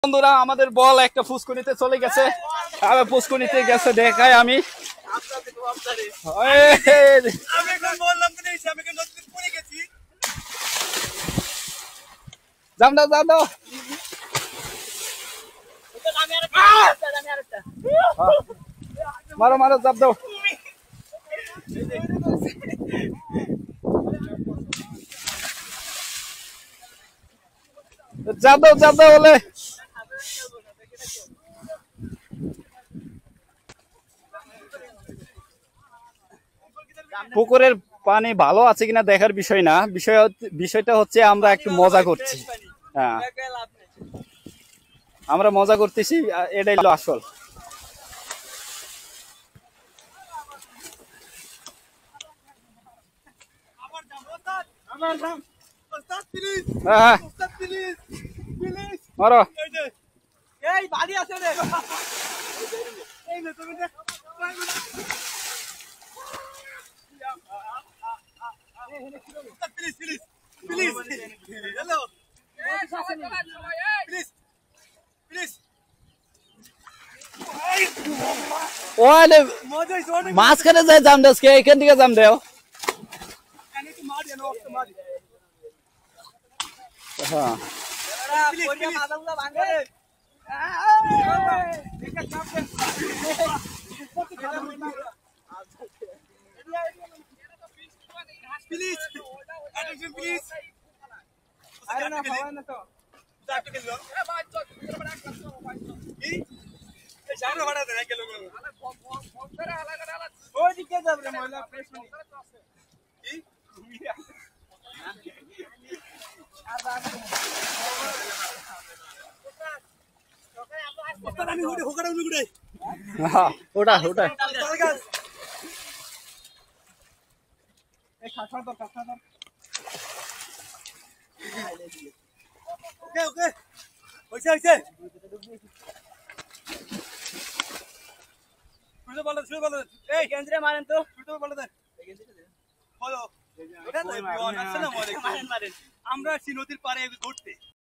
বন্ধুরা আমাদের বল একটা ফুসকুনিতে চলে গেছে, আবার ফুসকুনিতে গেছে দেখাই আমি যাম দাও যাম দাও মারো মারো চাপ দাও চাপ দাও বলে পুকুরের পানি ভালো আছে কিনা দেখার বিষয় না, বিষয়টা হচ্ছে আমরা একটু মজা করছি। হ্যাঁ আমরা মজা করতেছি, এটাই হলো আসল। হ্যাঁ মারো এই বাড়ি আছে রে এই নে তুমি দেখ please please please hello please please ওলে মাঝখানে যায় জাম দাও, এখান থেকে জাম দাও। হ্যাঁ প্লিজ প্লিজ আরে না পাওয়া না তো যাক কে লো এ ভাই চল এই এই সামনে ভাড়া দে গেল ফোন করে আলাদা ওই দিকে যাব রে ময়লা ফ্রেশ নি এই আমি ওটা হোকাড়া উড়ে হ্যাঁ ওটা ওটা এই খাসা দর ওকে ওকে হইছে হইছে শুরু বলো এই কেন্দ্রে মারেন তো শুরু বলো দে বলো এটা তো আসসালামু আলাইকুম মারেন আমরা নদীর পাড়ে ঘুরতে